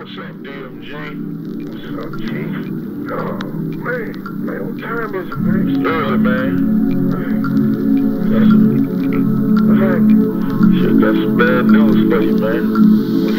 What's up, DMG? What's up, Chief? Oh, man, what time is it, man? It's early, man. What's happening? Shit, got some bad news for you, man. What's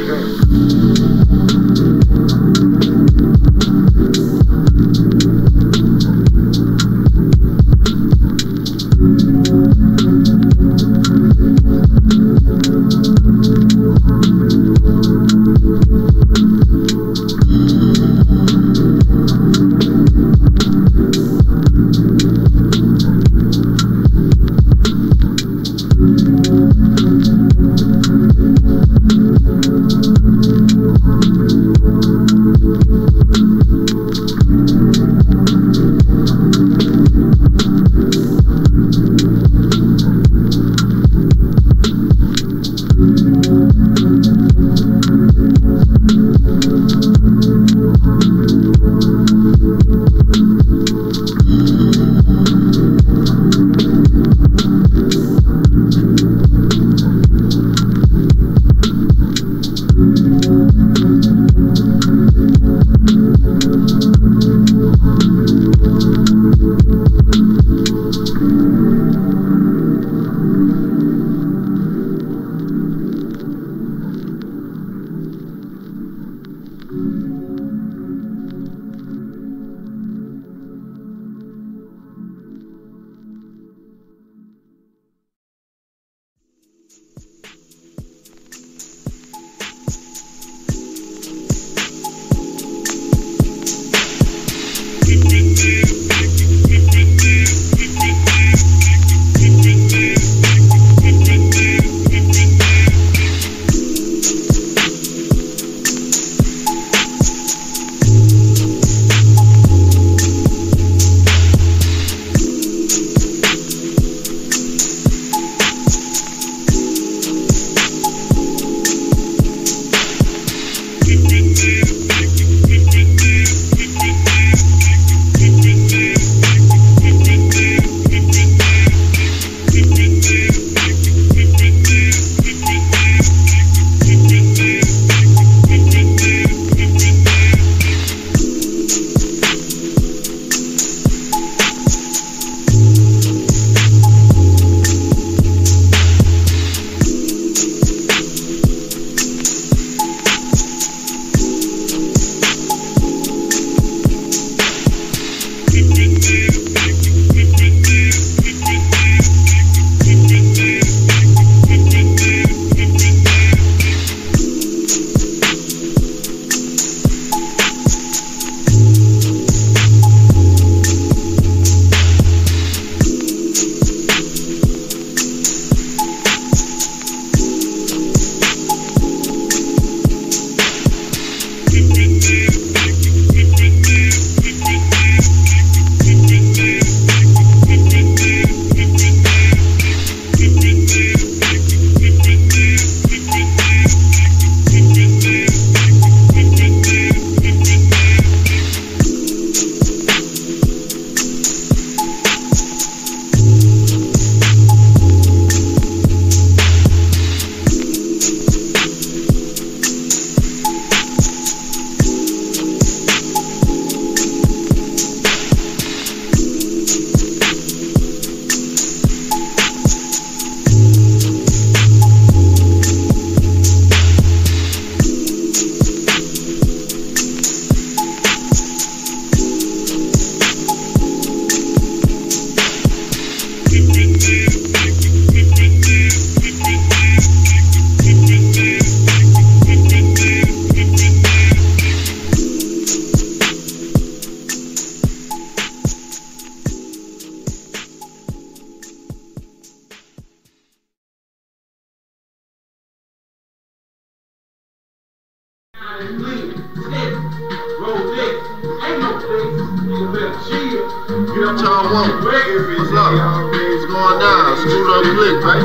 What y'all want? What's up? What's going down? Screwed up click, right?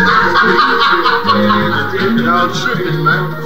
Y'all tripping, man.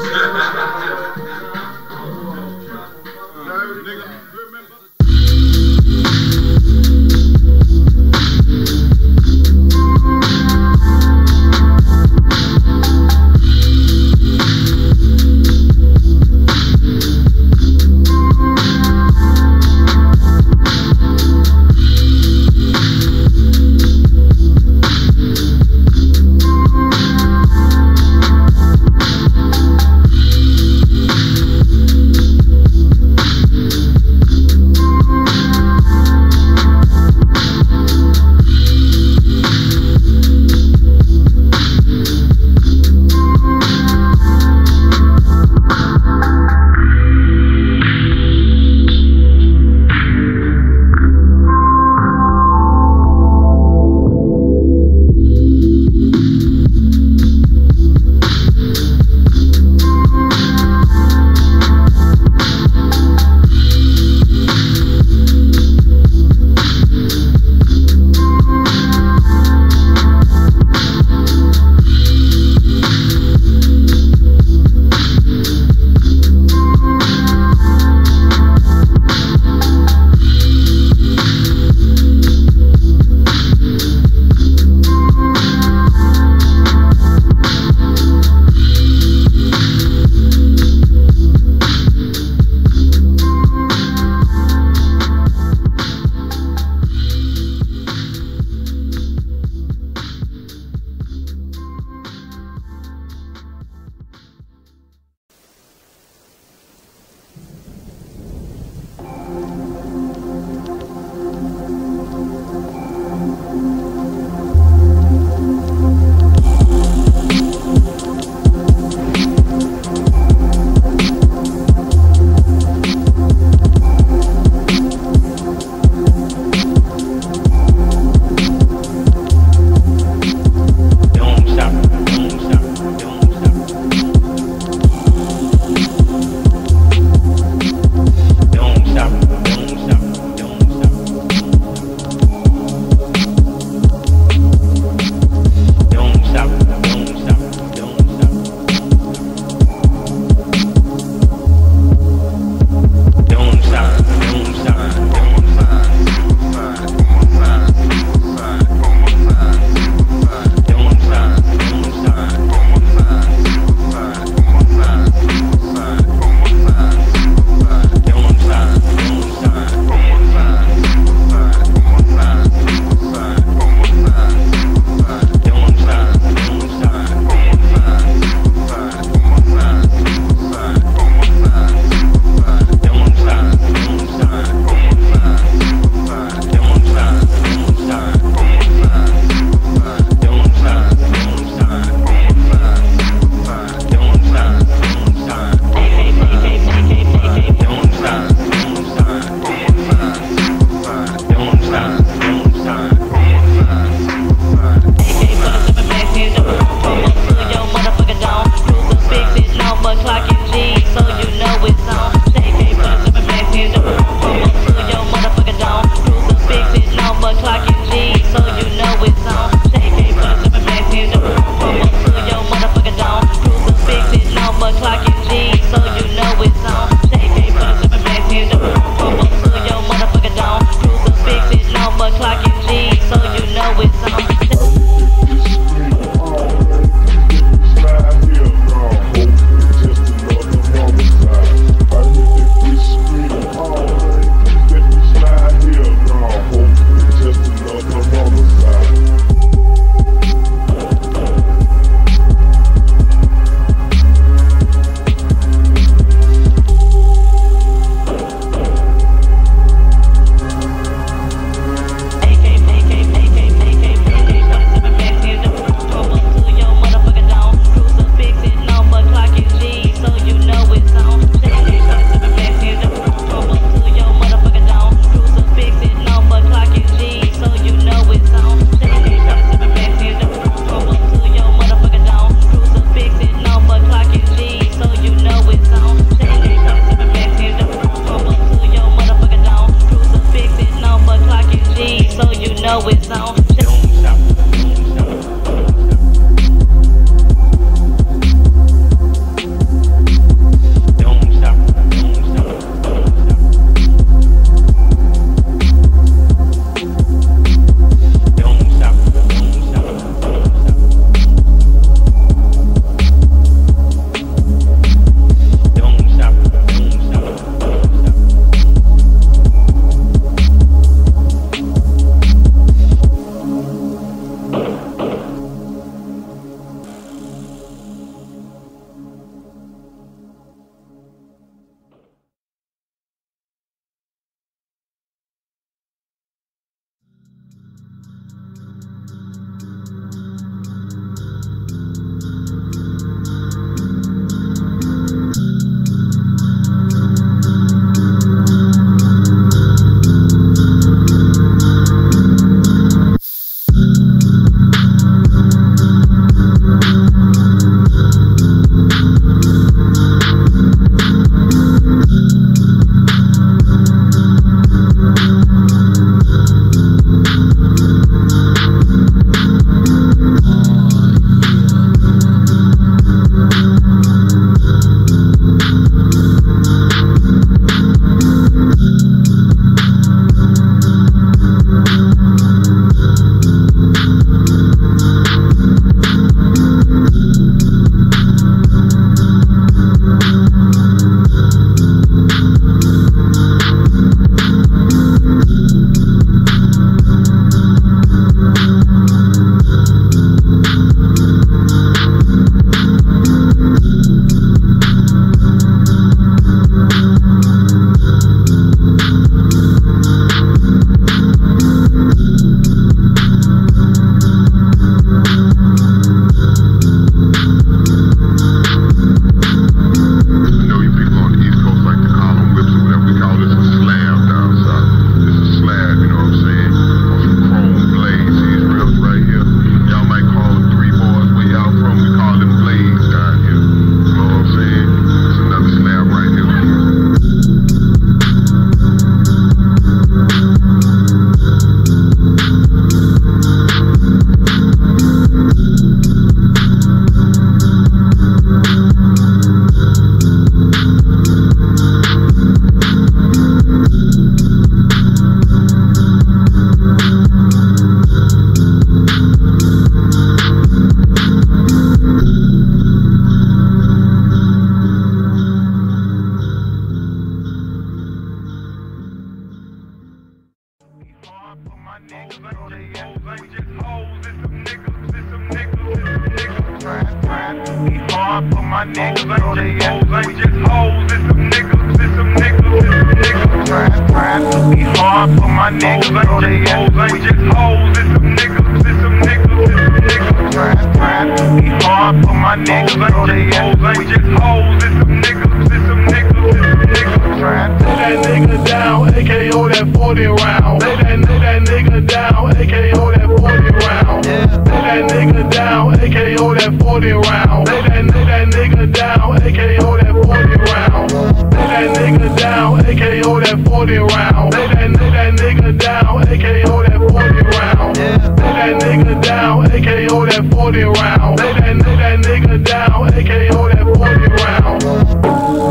for my niggas, ain't just hoes, ain't just hoes. It's some niggas, it's some niggas, it's some niggas. Trying to be hard for my niggas, ain't just hoes, ain't just hoes. It's some niggas, it's some niggas, it's some niggas. Trying to be hard for my niggas, ain't just hoes, ain't just hoes. It's some niggas, it's some niggas, it's some niggas. Trying to lay that nigga down, AKO that 40 round. Lay that nigga down, AKO that 40 round. Lay that nigga down, AKO that 40 round. Lay that nigga down, AKO that 40 round. Lay that nigga down, AKO that 40 round. Lay that nigga down, AKO that 40 round. Lay that nigga down, AKO that 40 round. Lay that nigga down, AKO that 40 round.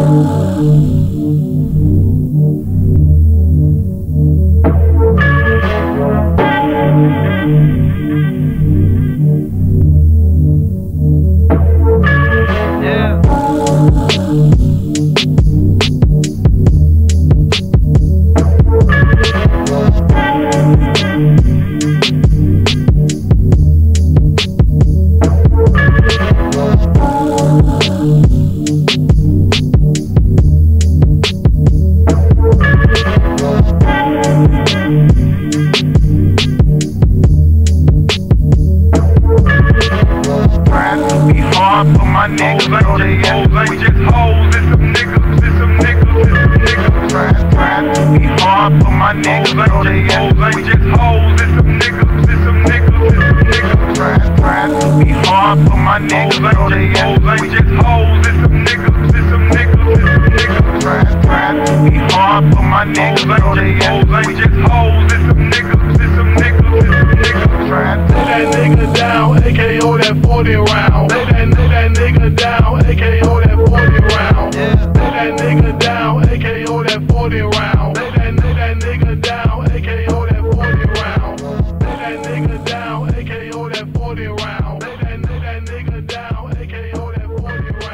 for my niggas, ain't just hoes, it's some niggas, it's some niggas, it's some niggas. Trying to be hard for my niggas, ain't just hoes, it's some niggas, it's some niggas, it's some niggas. Trying to be hard for my niggas, ain't just hoes, it's some niggas, it's some niggas, it's some niggas. Trying to be hard for my niggas, ain't just hoes, it's some niggas, it's some niggas, it's some niggas. Trying to lay that nigga down, AKO that 40 round. Lay that nigga down, AKO that 40 round. Lay that nigga down, AKO that 40 round. Lay that nigga down, AKO that 40 round. Lay that nigga down, AKO that 40 round. Lay that nigga down, AKO that 40 round.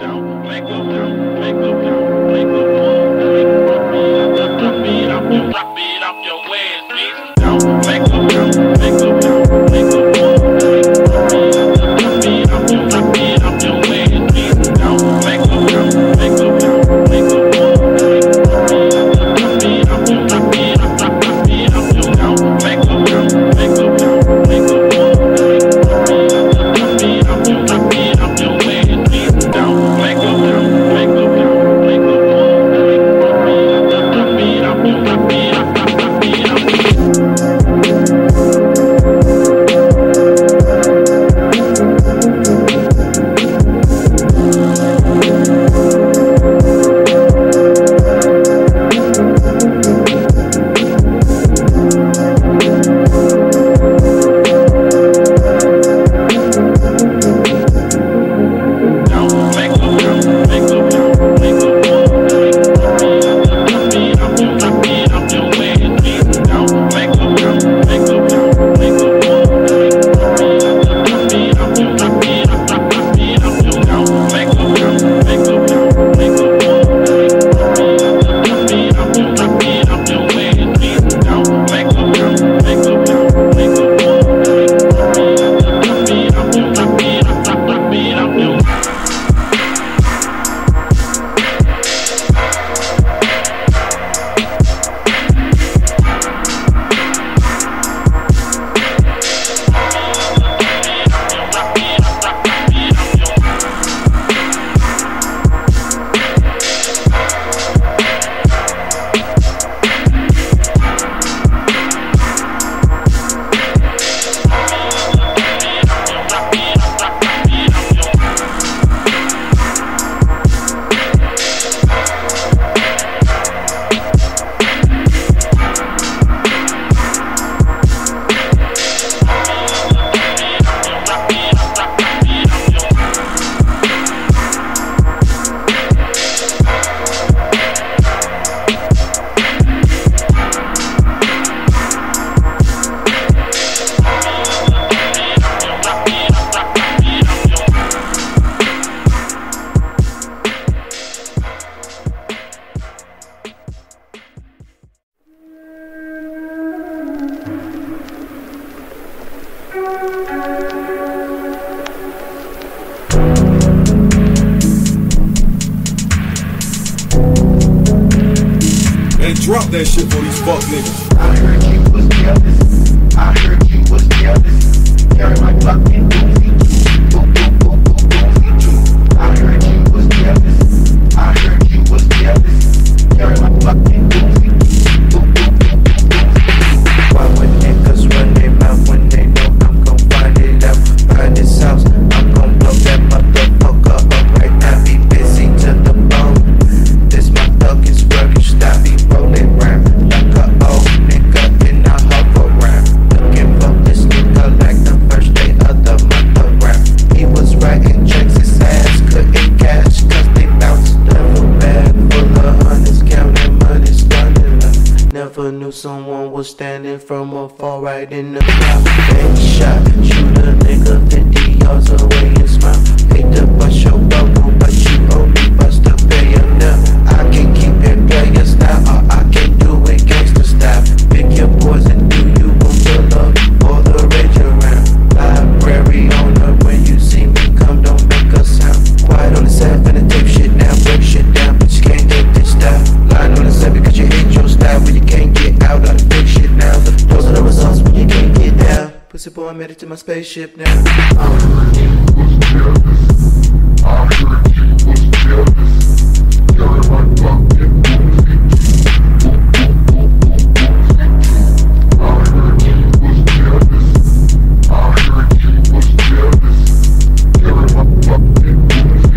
Man, drop that shit for these fuck niggas. I heard you was jealous. I heard you was jealous. Carry my fucking Uzi. I heard you was jealous. I heard you was jealous. Carry my fucking Uzi. Why would niggas run their mouth when they know I'm gon' find it out? Find this house, I'm gon' blow that motherfucker up right now. Be busy to the bone. This motherfucking rugged style be rolling round like a old nigga in a hover round. Looking for this nigga like the first day of the month around. He was writing checks, his ass couldn't cash cause they bounced. Never bag full of hundreds, counting money, stunning up. Never knew someone was standing from afar right in the crowd. Headshot, shoot a nigga 50 yards away and smile. Hate to bust your bubble, but you owe me bust to pay up now. I can keep it player style, or I can do it gangster style. Pick your poison, do you gon' fill up all the rage around? Library owner, when you see me come, don't make a sound. Quiet on the set, finna tape shit down, break shit down, but you can't get this style. Lying on the set because you hate your style, but you can't get out of the big shit now. Those are the results when you can't get down. Pussy boy, I made it to my spaceship now. I heard you was jealous. I heard you was jealous. Carry my fucking Uzi. I heard you was jealous. I heard you was jealous. Carry my fucking Uzi.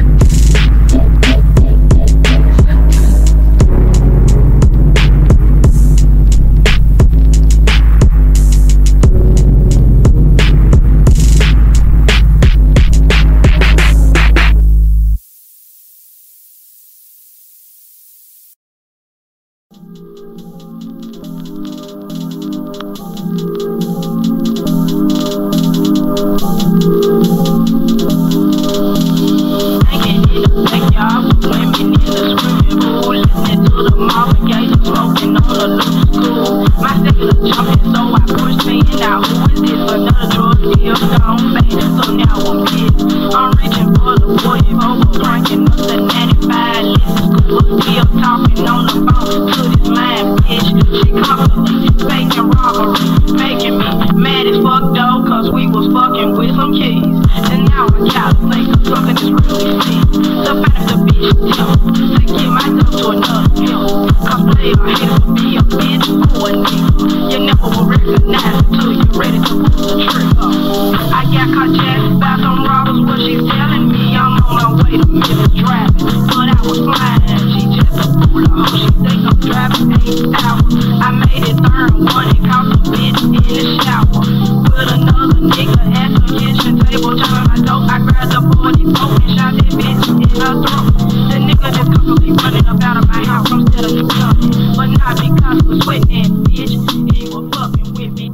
They are haters to be a bitch or a nigga. You never will recognize it till you're ready to pull the trigger. I got caught jacked by some robbers, what she's telling me. I'm on my way to Memphis driving, but I was flying. She just a fool, oh, she think I'm driving 8 hours. I made it third one and caught some bitch in the shower. With another nigga at the kitchen table, turning my dope. I grabbed the 44 and shot that bitch in her throat. The nigga just constantly running up out of my house, I'm still a coming. But not because he was with that bitch, he was fucking with me.